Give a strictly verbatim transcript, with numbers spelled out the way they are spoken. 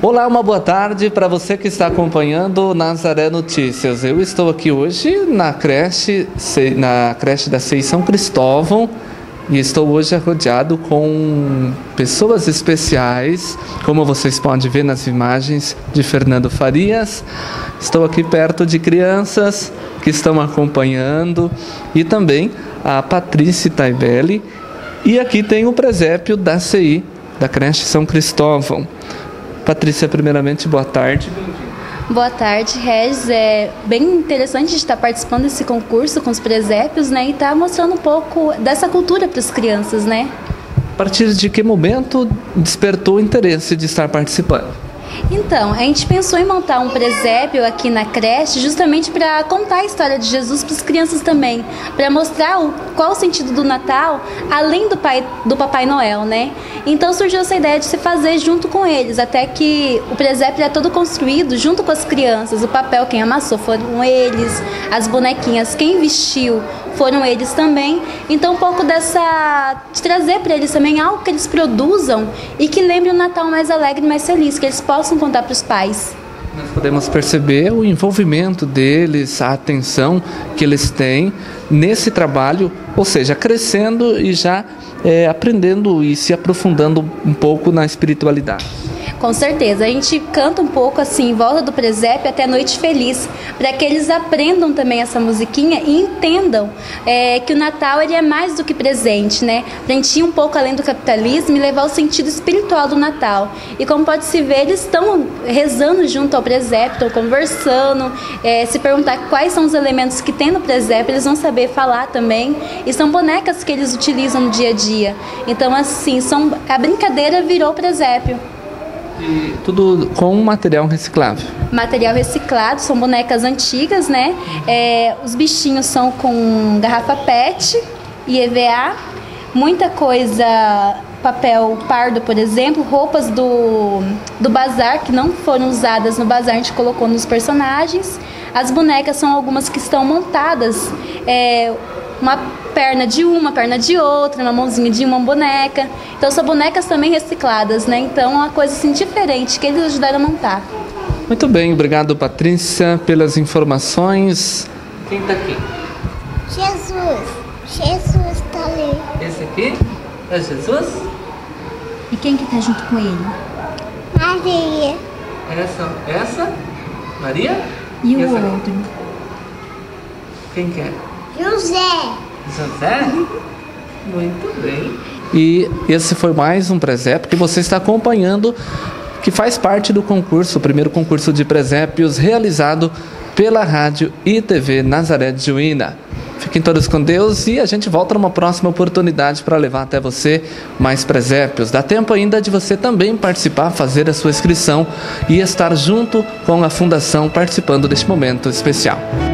Olá, uma boa tarde para você que está acompanhando Nazaré Notícias. Eu estou aqui hoje na creche, na creche da C I São Cristóvão e estou hoje rodeado com pessoas especiais, como vocês podem ver nas imagens de Fernando Farias. Estou aqui perto de crianças que estão acompanhando e também a Patrícia Taibelli. E aqui tem o presépio da C I, da creche São Cristóvão. Patrícia, primeiramente, boa tarde. Boa tarde, Regis. É bem interessante estar participando desse concurso com os presépios, né? E estar mostrando um pouco dessa cultura para as crianças, né? A partir de que momento despertou o interesse de estar participando? Então, a gente pensou em montar um presépio aqui na creche justamente para contar a história de Jesus para as crianças também, para mostrar o, qual o sentido do Natal, além do, pai, do Papai Noel, né? Então surgiu essa ideia de se fazer junto com eles, até que o presépio é todo construído junto com as crianças. O papel quem amassou foram eles, as bonequinhas quem vestiu foram eles também. Então um pouco dessa, de trazer para eles também algo que eles produzam e que lembre o Natal mais alegre e mais feliz, que eles possam contar para os pais. Nós podemos perceber o envolvimento deles, a atenção que eles têm nesse trabalho, ou seja, crescendo e já é, aprendendo e se aprofundando um pouco na espiritualidade. Com certeza, a gente canta um pouco assim em volta do presépio até a noite feliz, para que eles aprendam também essa musiquinha e entendam é, que o Natal ele é mais do que presente, né? Para a gente ir um pouco além do capitalismo e levar o sentido espiritual do Natal. E como pode se ver, eles estão rezando junto ao presépio, estão conversando, é, se perguntar quais são os elementos que tem no presépio, eles vão saber falar também. E são bonecas que eles utilizam no dia a dia. Então assim, são, a brincadeira virou o presépio. E tudo com material reciclável. Material reciclado, são bonecas antigas, né? É, os bichinhos são com garrafa P E T e E V A, muita coisa, papel pardo, por exemplo, roupas do, do bazar que não foram usadas no bazar, a gente colocou nos personagens. As bonecas são algumas que estão montadas, é, uma perna de uma, perna de outra, uma mãozinha de uma boneca. Então são bonecas também recicladas, né? Então é uma coisa assim diferente que eles ajudaram a montar. Muito bem, obrigado Patrícia pelas informações. Quem está aqui? Jesus. Jesus está ali. Esse aqui é Jesus? E quem que está junto com ele? Maria. Essa, essa? Maria? E, e o essa outro? Quem que é? José. José? Muito bem. E esse foi mais um presépio que você está acompanhando, que faz parte do concurso, o primeiro concurso de presépios realizado pela Rádio e T V Nazaré de Juína. Fiquem todos com Deus e a gente volta numa próxima oportunidade para levar até você mais presépios. Dá tempo ainda de você também participar, fazer a sua inscrição e estar junto com a Fundação participando deste momento especial.